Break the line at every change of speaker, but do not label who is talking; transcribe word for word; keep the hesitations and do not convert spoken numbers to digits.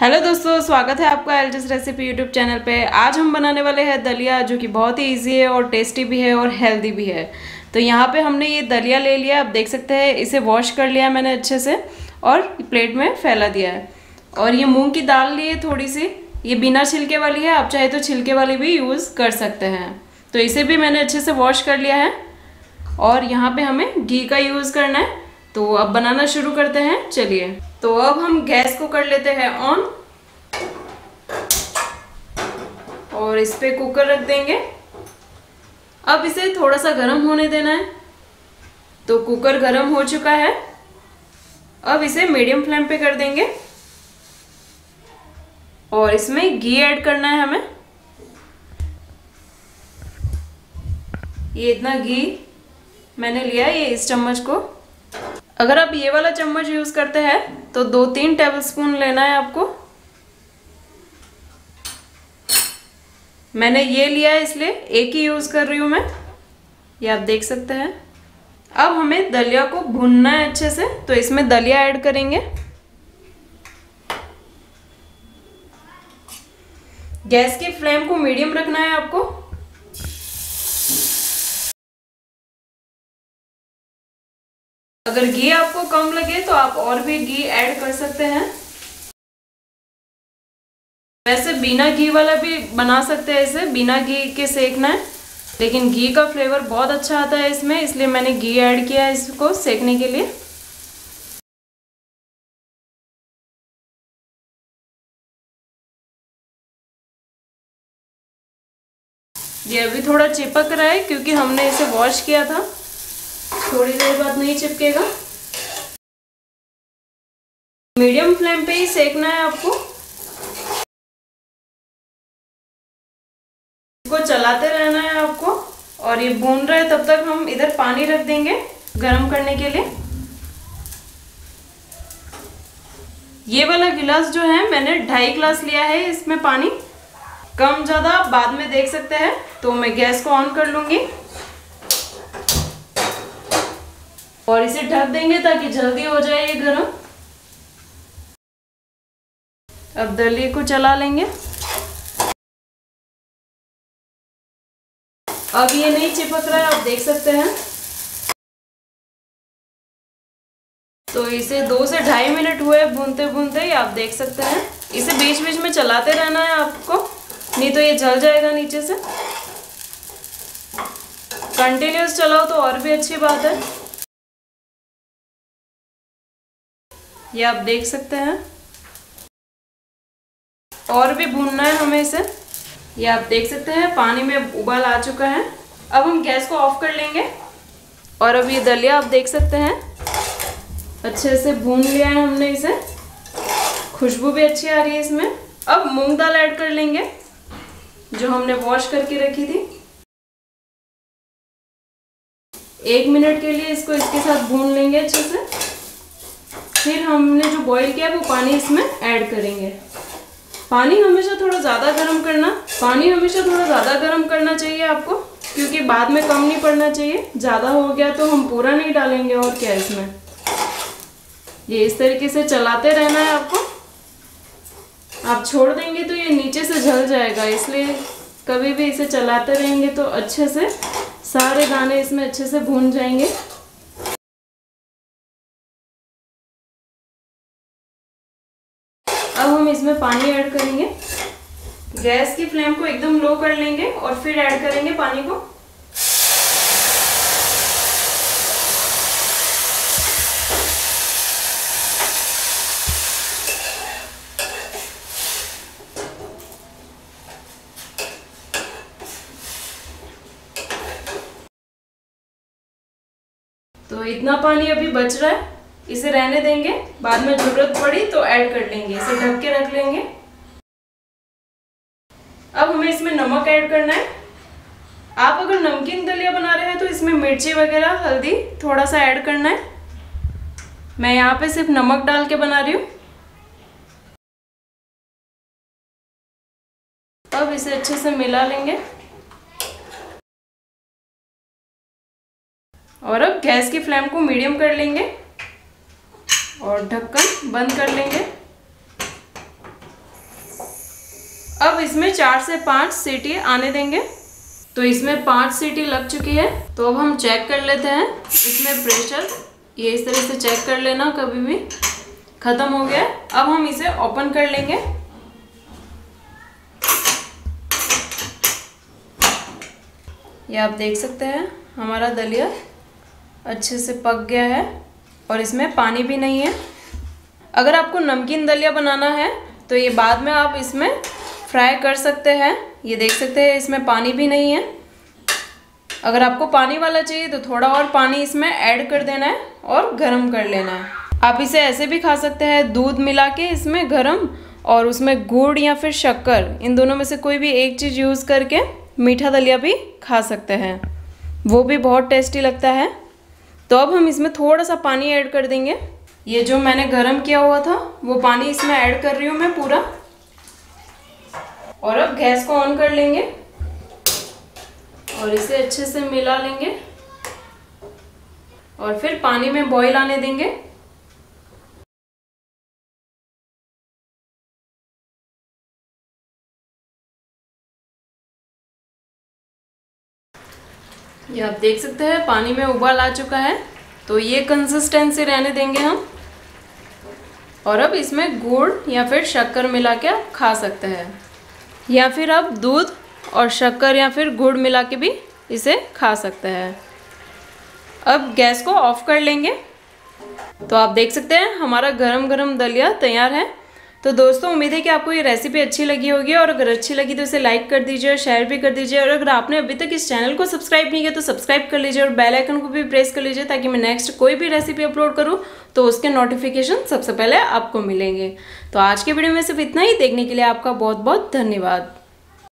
Hello दोस्तों, स्वागत है आपका एलजिस रेसिपी यूट्यूब चैनल पे। आज हम बनाने वाले हैं दलिया, जो कि बहुत ही इजी है और टेस्टी भी है और हेल्दी भी है। तो यहाँ पे हमने ये दलिया ले लिया, आप देख सकते हैं। इसे वॉश कर लिया मैंने अच्छे से और प्लेट में फैला दिया है। और ये मूंग की दाल ली है थोड़ी सी, ये बिना छिलके वाली है, आप चाहे तो छिलके वाली भी यूज़ कर सकते हैं। तो इसे भी मैंने अच्छे से वॉश कर लिया है। और यहाँ पे हमें घी का यूज़ करना है। तो अब बनाना शुरू करते हैं, चलिए। तो अब हम गैस को कर लेते हैं ऑन और इस पे कुकर रख देंगे। अब इसे थोड़ा सा गर्म होने देना है। तो कुकर गर्म हो चुका है। अब इसे मीडियम फ्लेम पे कर देंगे और इसमें घी ऐड करना है हमें। ये इतना घी मैंने लिया है, ये इस चम्मच को। अगर आप ये वाला चम्मच यूज करते हैं तो दो तीन टेबलस्पून लेना है आपको। मैंने ये लिया है इसलिए एक ही यूज कर रही हूं मैं, ये आप देख सकते हैं। अब हमें दलिया को भूनना है अच्छे से, तो इसमें दलिया ऐड करेंगे। गैस की फ्लेम को मीडियम रखना है आपको। अगर घी आपको कम लगे तो आप और भी घी ऐड कर सकते हैं। वैसे बिना घी वाला भी बना सकते हैं, इसे बिना घी के सेकना है, लेकिन घी का फ्लेवर बहुत अच्छा आता है इसमें, इसलिए मैंने घी ऐड किया है इसको सेकने के लिए। ये अभी थोड़ा चिपक रहा है क्योंकि हमने इसे वॉश किया था, थोड़ी देर बाद नहीं चिपकेगा। मीडियम फ्लेम पे ही सेकना है आपको। इसको चलाते रहना है आपको। और ये भून रहा है तब तक हम इधर पानी रख देंगे गरम करने के लिए। ये वाला गिलास जो है मैंने ढाई गिलास लिया है, इसमें पानी कम ज्यादा बाद में देख सकते हैं। तो मैं गैस को ऑन कर लूंगी और इसे ढक देंगे ताकि जल्दी हो जाए ये गरम। अब दलिये को चला लेंगे। अब ये नहीं चिपक रहा है, आप देख सकते हैं। तो इसे दो से ढाई मिनट हुए भूनते भूनते ही, आप देख सकते हैं। इसे बीच बीच में चलाते रहना है आपको, नहीं तो ये जल जाएगा नीचे से। कंटिन्यूस चलाओ तो और भी अच्छी बात है। ये आप देख सकते हैं। और भी भूनना है हमें इसे। ये आप देख सकते हैं पानी में उबाल आ चुका है। अब हम गैस को ऑफ कर लेंगे। और अब ये दलिया आप देख सकते हैं अच्छे से भून लिया है हमने इसे। खुशबू भी अच्छी आ रही है इसमें। अब मूंग दाल ऐड कर लेंगे जो हमने वॉश करके रखी थी। एक मिनट के लिए इसको इसके साथ भून लेंगे अच्छे से। फिर हमने जो बॉईल किया वो पानी इसमें ऐड करेंगे। पानी हमेशा थोड़ा ज़्यादा गर्म करना पानी हमेशा थोड़ा ज़्यादा गर्म करना चाहिए आपको, क्योंकि बाद में कम नहीं पड़ना चाहिए। ज़्यादा हो गया तो हम पूरा नहीं डालेंगे। और क्या इसमें ये इस तरीके से चलाते रहना है आपको। आप छोड़ देंगे तो ये नीचे से जल जाएगा, इसलिए कभी भी इसे चलाते रहेंगे तो अच्छे से सारे दाने इसमें अच्छे से भून जाएंगे। अब हम इसमें पानी ऐड करेंगे। गैस की फ्लेम को एकदम लो कर लेंगे और फिर ऐड करेंगे पानी को। तो इतना पानी अभी बच रहा है, इसे रहने देंगे। बाद में जरूरत पड़ी तो ऐड कर लेंगे। इसे ढक के रख लेंगे। अब हमें इसमें नमक ऐड करना है। आप अगर नमकीन दलिया बना रहे हैं तो इसमें मिर्ची वगैरह हल्दी थोड़ा सा ऐड करना है। मैं यहाँ पे सिर्फ नमक डाल के बना रही हूँ। अब इसे अच्छे से मिला लेंगे और अब गैस की फ्लेम को मीडियम कर लेंगे और ढक्कन बंद कर लेंगे। अब इसमें चार से पाँच सीटी आने देंगे। तो इसमें पाँच सीटी लग चुकी है। तो अब हम चेक कर लेते हैं इसमें प्रेशर, ये इस तरह से चेक कर लेना कभी भी। ख़त्म हो गया। अब हम इसे ओपन कर लेंगे। ये आप देख सकते हैं हमारा दलिया अच्छे से पक गया है और इसमें पानी भी नहीं है। अगर आपको नमकीन दलिया बनाना है तो ये बाद में आप इसमें फ्राई कर सकते हैं। ये देख सकते हैं इसमें पानी भी नहीं है। अगर आपको पानी वाला चाहिए तो थोड़ा और पानी इसमें ऐड कर देना है और गरम कर लेना है। आप इसे ऐसे भी खा सकते हैं, दूध मिला के इसमें गरम, और उसमें गुड़ या फिर शक्कर, इन दोनों में से कोई भी एक चीज़ यूज़ करके मीठा दलिया भी खा सकते हैं, वो भी बहुत टेस्टी लगता है। तो अब हम इसमें थोड़ा सा पानी ऐड कर देंगे। ये जो मैंने गरम किया हुआ था वो पानी इसमें ऐड कर रही हूँ मैं पूरा। और अब गैस को ऑन कर लेंगे और इसे अच्छे से मिला लेंगे और फिर पानी में बॉईल आने देंगे। ये आप देख सकते हैं पानी में उबाल आ चुका है। तो ये कंसिस्टेंसी रहने देंगे हम। और अब इसमें गुड़ या फिर शक्कर मिला के आप खा सकते हैं, या फिर आप दूध और शक्कर या फिर गुड़ मिला के भी इसे खा सकते हैं। अब गैस को ऑफ कर लेंगे। तो आप देख सकते हैं हमारा गरम गरम दलिया तैयार है। तो दोस्तों उम्मीद है कि आपको ये रेसिपी अच्छी लगी होगी, और अगर अच्छी लगी तो इसे लाइक कर दीजिए और शेयर भी कर दीजिए। और अगर आपने अभी तक इस चैनल को सब्सक्राइब नहीं किया तो सब्सक्राइब कर लीजिए और बेल आइकन को भी प्रेस कर लीजिए, ताकि मैं नेक्स्ट कोई भी रेसिपी अपलोड करूँ तो उसके नोटिफिकेशन सबसे पहले आपको मिलेंगे। तो आज के वीडियो में सिर्फ इतना ही। देखने के लिए आपका बहुत बहुत धन्यवाद।